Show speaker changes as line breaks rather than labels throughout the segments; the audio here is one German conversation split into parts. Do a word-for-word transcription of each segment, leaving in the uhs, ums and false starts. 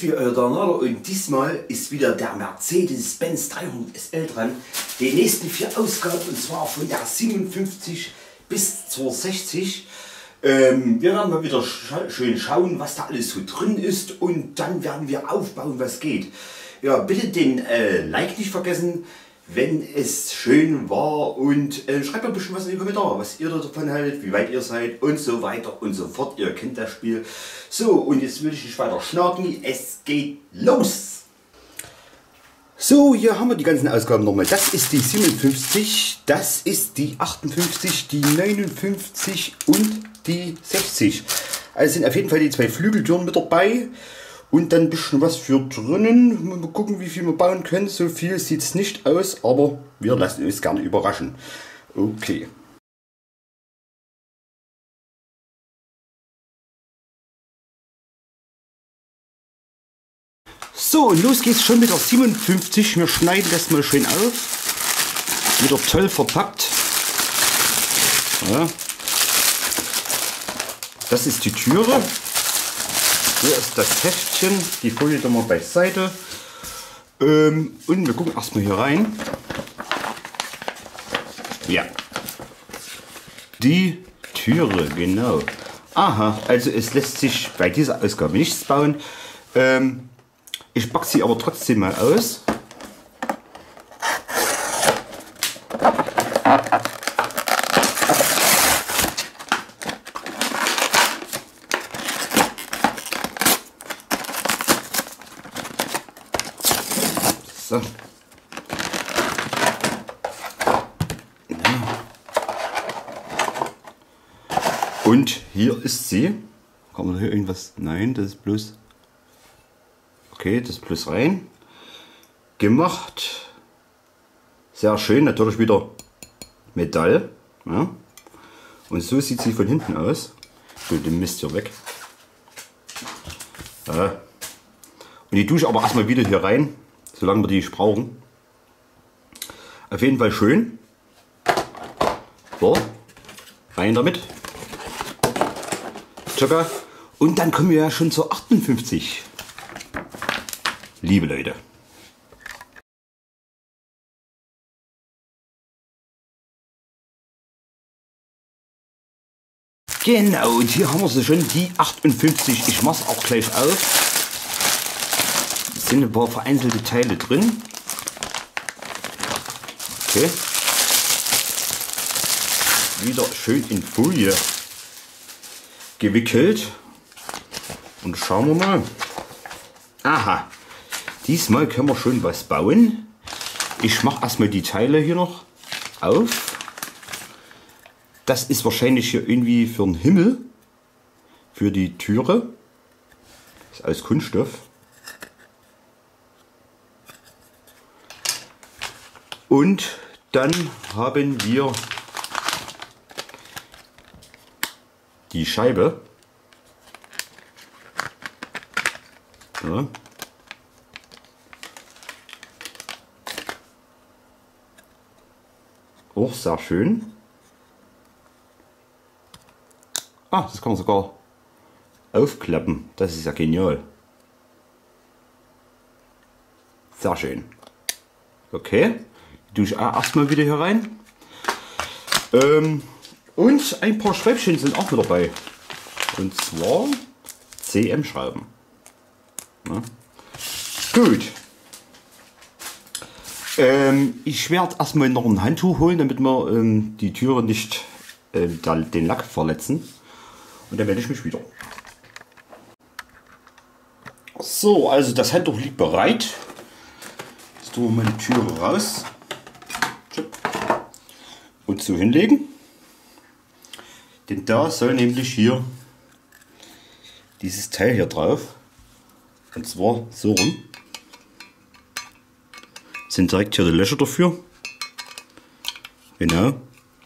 wie euer Donner und diesmal ist wieder der Mercedes-Benz dreihundert S L dran. Die nächsten vier Ausgaben, und zwar von der siebenundfünfzig bis zur sechzig. Ähm, wir werden mal wieder scha schön schauen, was da alles so drin ist, und dann werden wir aufbauen, was geht. Ja, bitte den äh, Like nicht vergessen, wenn es schön war, und äh, schreibt mir ein bisschen was in die Kommentare, was ihr davon haltet, wie weit ihr seid und so weiter und so fort. Ihr kennt das Spiel. So, und jetzt will ich nicht weiter schnacken, es geht los! So, hier haben wir die ganzen Ausgaben nochmal. Das ist die siebenundfünfzig, das ist die achtundfünfzig, die neunundfünfzig und die sechzig. Also sind auf jeden Fall die zwei Flügeltüren mit dabei. Und dann ein bisschen was für drinnen. Mal gucken, wie viel wir bauen können. So viel sieht es nicht aus, aber wir lassen uns gerne überraschen. Okay. So, und los geht's schon mit der siebenundfünfzig. Wir schneiden das mal schön auf. Wieder toll verpackt. Ja. Das ist die Türe. Hier ist das Heftchen, die Folie da mal beiseite. Ähm, und wir gucken erstmal hier rein. Ja. Die Türe, genau. Aha, also es lässt sich bei dieser Ausgabe nichts bauen. Ähm, ich packe sie aber trotzdem mal aus. So. Und hier ist sie. Kann man hier irgendwas? Nein, das ist bloß. Okay, das ist bloß rein. Gemacht. Sehr schön, natürlich wieder Metall. Ja. Und so sieht sie von hinten aus. So, den Mist hier weg. Ja. Und die tue ich aber erstmal wieder hier rein, solange wir die nicht brauchen. Auf jeden Fall schön. So, rein damit. Tschakka. Und dann kommen wir ja schon zur achtundfünfzig. Liebe Leute. Genau, und hier haben wir sie schon, die achtundfünfzig. Ich mache es auch gleich auf. Es sind ein paar vereinzelte Teile drin. Okay. Wieder schön in Folie gewickelt. Und schauen wir mal. Aha. Diesmal können wir schon was bauen. Ich mache erstmal die Teile hier noch auf. Das ist wahrscheinlich hier irgendwie für den Himmel. Für die Türe. Das ist alles Kunststoff. Und dann haben wir die Scheibe. Ja. Auch sehr schön. Ah, das kann man sogar aufklappen. Das ist ja genial. Sehr schön. Okay. Die tue ich erstmal wieder hier rein. Ähm, und ein paar Schräubchen sind auch mit dabei. Und zwar C M-Schrauben. Ja. Gut. Ähm, ich werde erstmal noch ein Handtuch holen, damit wir ähm, die Türe nicht äh, den Lack verletzen. Und dann melde ich mich wieder. So, also das Handtuch liegt bereit. Jetzt tun wir mal die Türe raus. Und so hinlegen. Denn da soll nämlich hier dieses Teil hier drauf. Und zwar so rum. Sind direkt hier die Löcher dafür. Genau.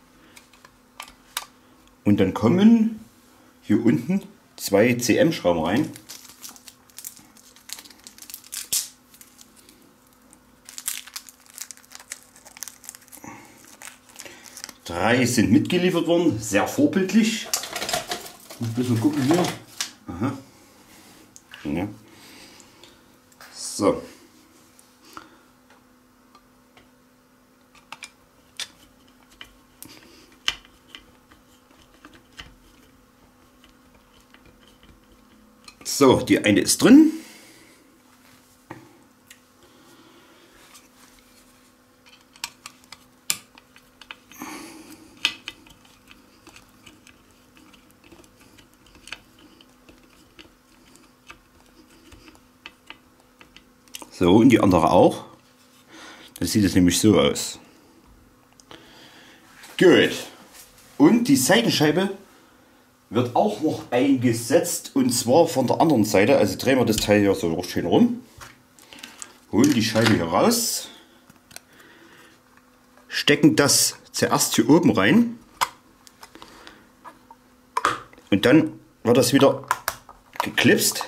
Und dann kommen hier unten zwei C M-Schrauben rein. Drei sind mitgeliefert worden, sehr vorbildlich. Ein bisschen gucken hier. Aha. Ja. So. So, die eine ist drin. So, und die andere auch. Dann sieht es nämlich so aus. Gut. Und die Seitenscheibe wird auch noch eingesetzt, und zwar von der anderen Seite. Also drehen wir das Teil hier so schön rum, holen die Scheibe hier raus, stecken das zuerst hier oben rein und dann wird das wieder geklipst.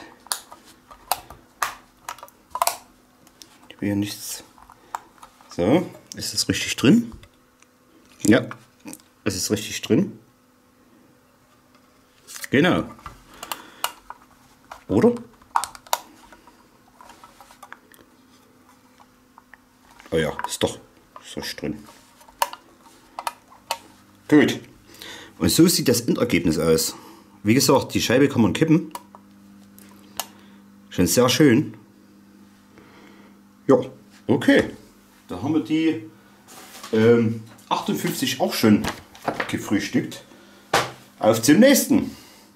Ich will hier nichts. So, ist das richtig drin? Ja, es ist richtig drin. Genau. Oder? Oh ja, ist doch so drin. Gut. Und so sieht das Endergebnis aus. Wie gesagt, die Scheibe kann man kippen. Schon sehr schön. Ja, okay. Da haben wir die ähm, achtundfünfzig auch schon abgefrühstückt. Auf zum nächsten.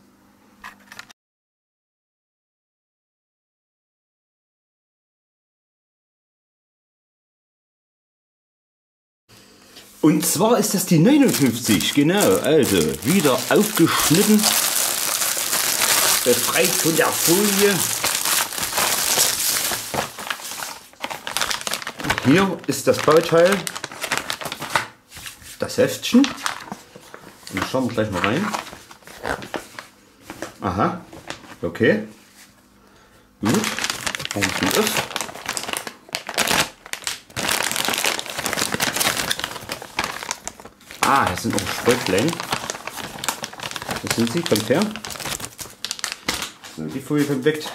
Und zwar ist das die neunundfünfzig, genau, also wieder aufgeschnitten, befreit von der Folie. Hier ist das Bauteil, das Heftchen. Und dann schauen wir gleich mal rein. Aha, okay, gut, machen wir es auf. Ah, das sind auch Spröcklein. Das sind sie, kommt her. So, die Folie kommt weg.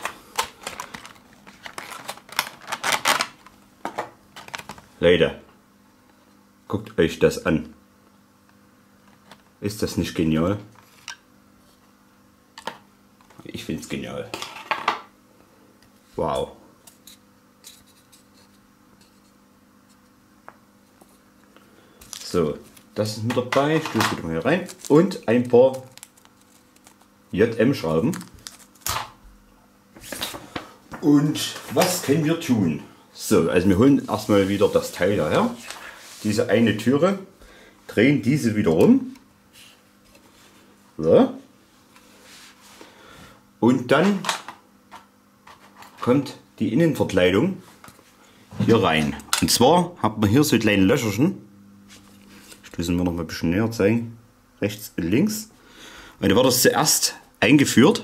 Leute, guckt euch das an. Ist das nicht genial? Ich finde es genial. Wow. So. Das ist mit dabei, ich tue es wieder mal hier rein. Und ein paar J M-Schrauben. Und was können wir tun? So, also wir holen erstmal wieder das Teil daher. Diese eine Türe. Drehen diese wieder rum. So. Und dann kommt die Innenverkleidung hier rein. Und zwar hat man hier so kleine Löcherchen. Müssen wir noch mal ein bisschen näher zeigen. Rechts und links. Und dann wird das zuerst eingeführt.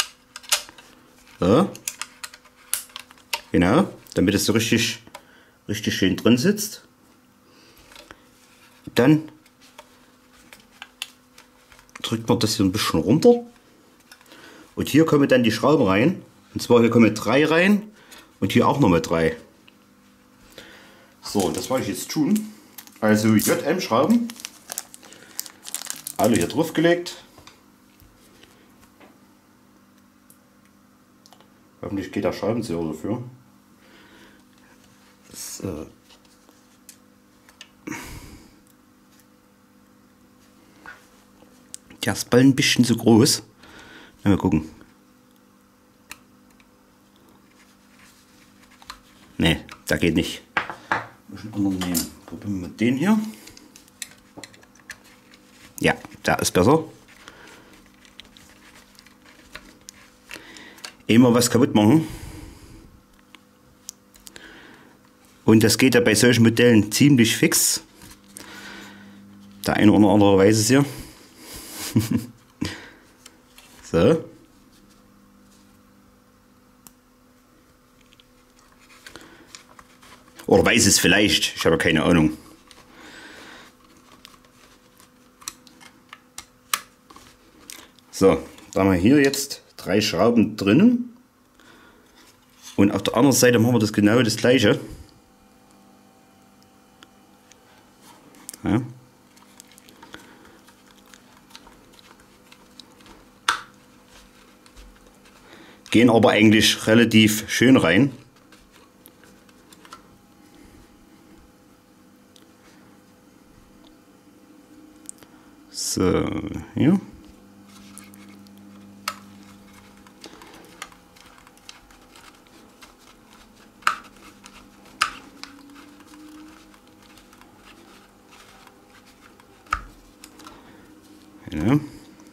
So. Genau. Damit es so richtig, richtig schön drin sitzt. Dann drückt man das hier ein bisschen runter. Und hier kommen dann die Schrauben rein. Und zwar hier kommen drei rein. Und hier auch nochmal drei. So, und das wollte ich jetzt tun. Also J M-Schrauben, alle hier drauf gelegt. Hoffentlich geht der Schraubenzieher dafür. So. Der ist bald ein bisschen zu groß. Mal gucken. Ne, da geht nicht. Ein anderen nehmen. Probieren wir den hier. Ja, da ist besser. Immer was kaputt machen. Und das geht ja bei solchen Modellen ziemlich fix. Der eine oder andere weiß es ja. So. Oder weiß es vielleicht, ich habe keine Ahnung. So, da haben wir hier jetzt drei Schrauben drinnen. Und auf der anderen Seite machen wir das genau das gleiche. Ja. Gehen aber eigentlich relativ schön rein. So, hier. Ja.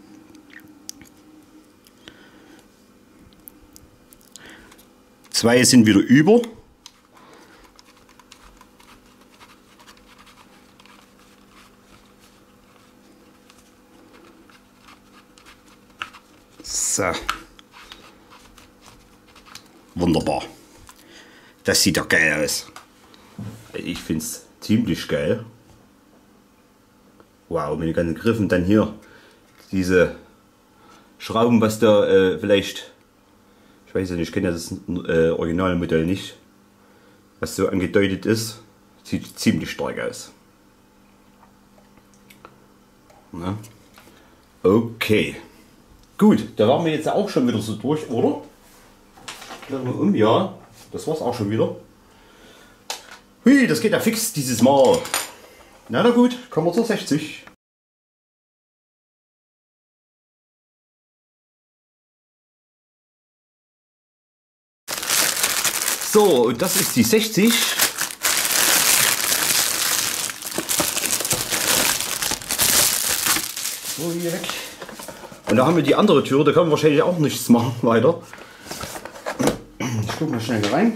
Zwei sind wieder über. So. Wunderbar. Das sieht doch geil aus. Ich finde es ziemlich geil. Wow, mit den ganzen Griffen dann hier diese Schrauben, was da äh, vielleicht, ich weiß ja nicht, ich kenne ja das äh, Originalmodell nicht, was so angedeutet ist, sieht ziemlich stark aus. Na? Okay, gut, da waren wir jetzt auch schon wieder so durch, oder? Lassen wir um, ja, das war's auch schon wieder. Hui, das geht ja fix dieses Mal. Na, na gut, kommen wir zur sechzig. So, und das ist die sechzig. So, hier weg. Und da haben wir die andere Tür, da kann man wahrscheinlich auch nichts machen weiter. Ich gucke mal schnell rein.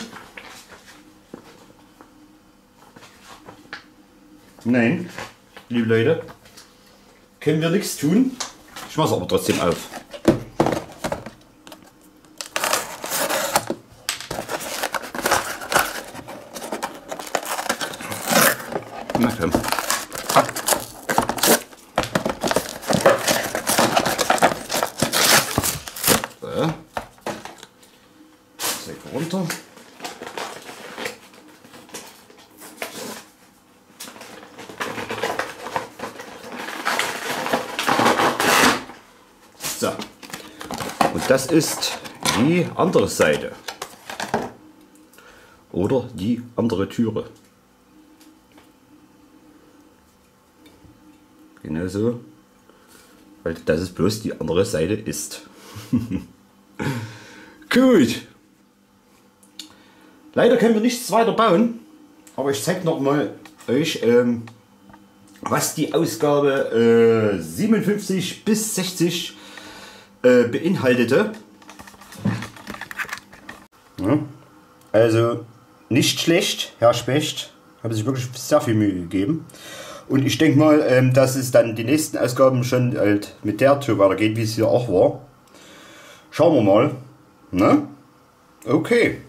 Nein, liebe Leute, können wir nichts tun. Ich mache es aber trotzdem auf. Na komm. So. Säcke runter. So. Und das ist die andere Seite. Oder die andere Türe. Genauso, weil das ist bloß die andere Seite ist. Gut. Leider können wir nichts weiter bauen, aber ich zeige noch mal euch, ähm, was die Ausgabe äh, siebenundfünfzig bis sechzig äh, beinhaltete. Ja. Also nicht schlecht, Herr Specht, habe sich wirklich sehr viel Mühe gegeben. Und ich denke mal, ähm, dass es dann die nächsten Ausgaben schon halt mit der Tür weitergeht, wie es hier auch war. Schauen wir mal. Ne? Okay.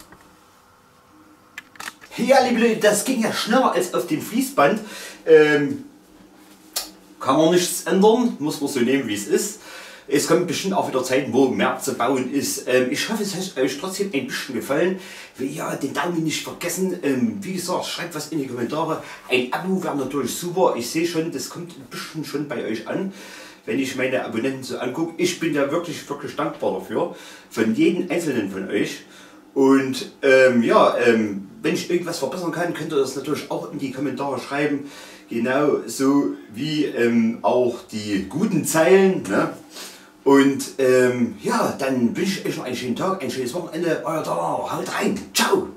Ja, liebe Leute, das ging ja schneller als auf dem Fließband. Ähm, kann man nichts ändern, muss man so nehmen, wie es ist. Es kommt bestimmt auch wieder Zeiten, wo mehr zu bauen ist. Ähm, ich hoffe, es hat euch trotzdem ein bisschen gefallen. Ja, den Daumen nicht vergessen. Ähm, wie gesagt, schreibt was in die Kommentare. Ein Abo wäre natürlich super. Ich sehe schon, das kommt ein bisschen schon bei euch an, wenn ich meine Abonnenten so angucke. Ich bin da wirklich, wirklich dankbar dafür. Von jedem einzelnen von euch. Und ähm, ja, ähm, wenn ich irgendwas verbessern kann, könnt ihr das natürlich auch in die Kommentare schreiben. Genau so wie ähm, auch die guten Zeilen. Ne? Und ähm, ja, dann wünsche ich euch noch einen schönen Tag, ein schönes Wochenende. Euer Donner, haut rein. Ciao.